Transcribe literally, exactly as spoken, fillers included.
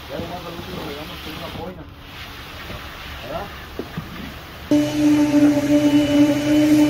Ya lo más al último le damos con una boina, ¿verdad?